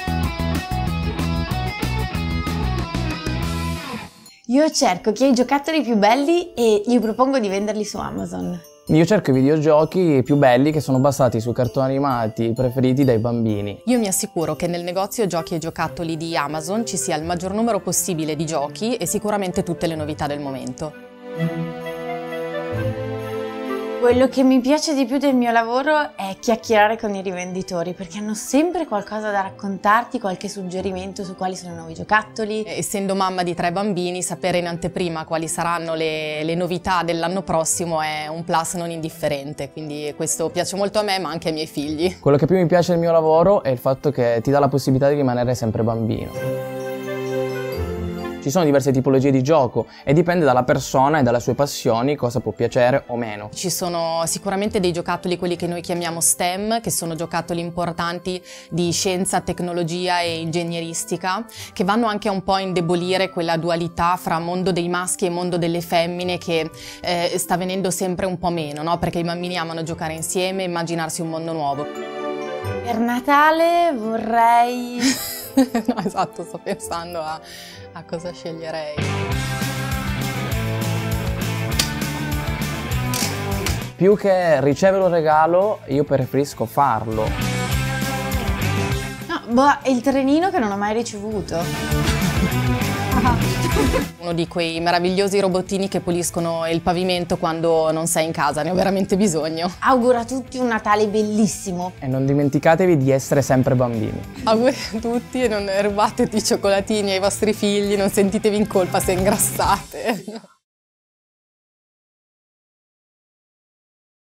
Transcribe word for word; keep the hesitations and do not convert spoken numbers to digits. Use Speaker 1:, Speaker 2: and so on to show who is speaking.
Speaker 1: Io cerco chi ha i giocattoli più belli e gli propongo di venderli su Amazon.
Speaker 2: Io cerco i videogiochi più belli che sono basati sui cartoni animati preferiti dai bambini.
Speaker 3: Io mi assicuro che nel negozio giochi e giocattoli di Amazon ci sia il maggior numero possibile di giochi e sicuramente tutte le novità del momento.
Speaker 1: Quello che mi piace di più del mio lavoro è chiacchierare con i rivenditori, perché hanno sempre qualcosa da raccontarti, qualche suggerimento su quali sono i nuovi giocattoli.
Speaker 3: Essendo mamma di tre bambini, sapere in anteprima quali saranno le, le novità dell'anno prossimo è un plus non indifferente, quindi questo piace molto a me ma anche ai miei figli.
Speaker 2: Quello che più mi piace del mio lavoro è il fatto che ti dà la possibilità di rimanere sempre bambino. Ci sono diverse tipologie di gioco e dipende dalla persona e dalle sue passioni cosa può piacere o meno.
Speaker 3: Ci sono sicuramente dei giocattoli, quelli che noi chiamiamo STEM, che sono giocattoli importanti di scienza, tecnologia e ingegneristica, che vanno anche a un po' a indebolire quella dualità fra mondo dei maschi e mondo delle femmine che eh, sta venendo sempre un po' meno, no? Perché i bambini amano giocare insieme e immaginarsi un mondo nuovo.
Speaker 1: Per Natale vorrei...
Speaker 3: No, esatto, sto pensando a, a cosa sceglierei.
Speaker 2: Più che ricevere un regalo, io preferisco farlo.
Speaker 1: No, boh, è il trenino che non ho mai ricevuto.
Speaker 3: Uno di quei meravigliosi robottini che puliscono il pavimento quando non sei in casa, ne ho veramente bisogno.
Speaker 1: Auguro a tutti un Natale bellissimo.
Speaker 2: E non dimenticatevi di essere sempre bambini.
Speaker 3: Auguri a tutti e non rubatevi i cioccolatini ai vostri figli, non sentitevi in colpa se ingrassate.